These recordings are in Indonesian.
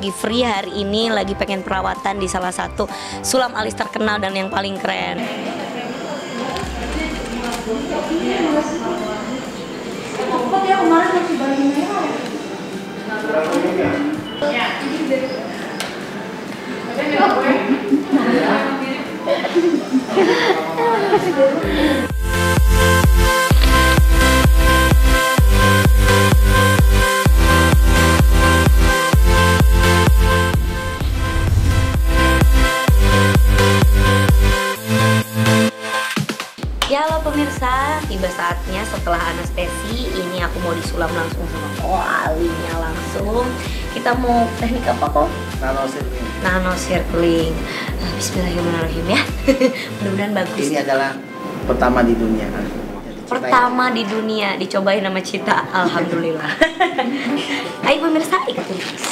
lagi free hari ini, lagi pengen perawatan di salah satu sulam alis terkenal dan yang paling keren. Ya halo pemirsa, tiba saatnya setelah anestesi ini aku mau disulam langsung sama alinya langsung. Kita mau teknik apa kok? Nano circling. Nah, bismillahirrahmanirrahim ya. Mudah-mudahan bagus. Ini adalah pertama di dunia. Pertama di dunia dicobain sama Cita, alhamdulillah. Ayo pemirsa ikutin terus.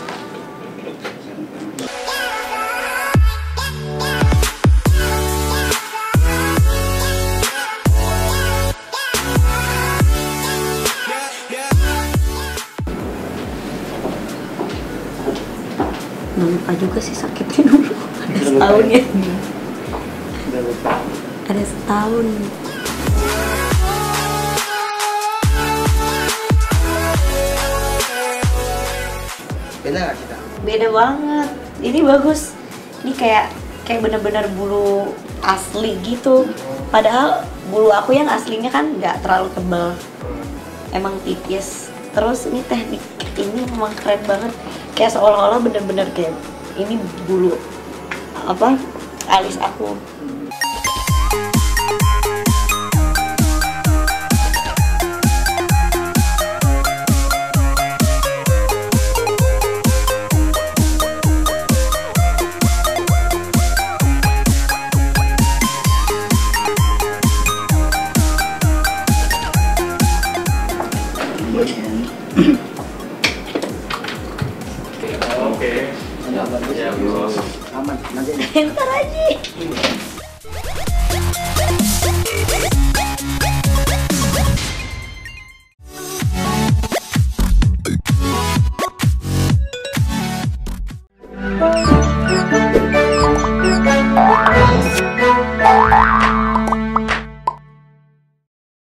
Nggak lupa juga sih sakitnya dulu. Ada setahun ya. Ada setahun. Beda nggak kita? Beda banget. Ini bagus. Ini kayak bener-bener bulu asli gitu. Padahal bulu aku yang aslinya kan nggak terlalu tebal. Emang tipis. Terus ini teknik ini memang keren banget. Kayak seolah-olah bener-bener kayak ini bulu apa alis aku. Oke. Aman. Nanti. Ntar aja.